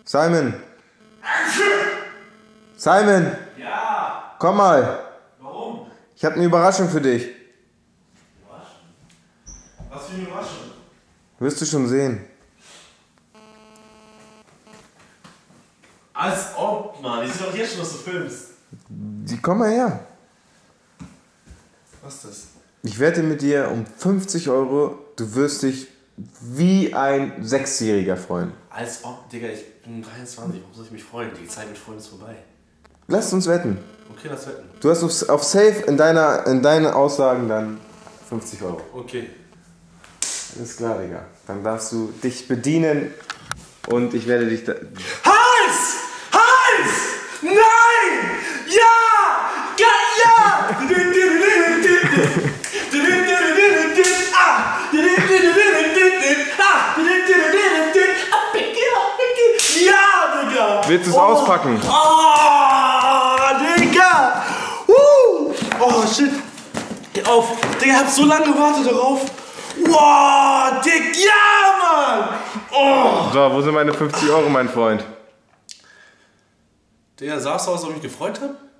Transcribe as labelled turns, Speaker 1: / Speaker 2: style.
Speaker 1: Simon! Simon!
Speaker 2: Ja!
Speaker 1: Komm mal!
Speaker 2: Warum?
Speaker 1: Ich habe eine Überraschung für dich.
Speaker 2: Überraschung? Was für eine Überraschung?
Speaker 1: Wirst du schon sehen.
Speaker 2: Als ob, Mann. Ich sehe doch jetzt schon, dass du filmst.
Speaker 1: Komm mal her.
Speaker 2: Was ist das?
Speaker 1: Ich wette mit dir um 50 €, du wirst dich wie ein Sechsjähriger freuen.
Speaker 2: Als ob, Digga, ich bin 23. Warum soll ich mich freuen? Die Zeit mit Freunden ist vorbei.
Speaker 1: Lass uns wetten.
Speaker 2: Okay, lass wetten.
Speaker 1: Du hast auf Safe in deinen Aussagen dann 50 €.
Speaker 2: Okay.
Speaker 1: Alles klar, Digga. Dann darfst du dich bedienen und ich werde dich da...
Speaker 2: Hals! Hals! Nein! Ja! Ja! Ja, Digga!
Speaker 1: Willst du es auspacken?
Speaker 2: Oh, Digga! Oh, shit! Geh auf! Digga, ich hab so lange gewartet darauf! Wow, Dick! Ja, Mann! Oh!
Speaker 1: So, wo sind meine 50 €, mein Freund?
Speaker 2: Digga, sahst du aus, ob ich mich gefreut hab?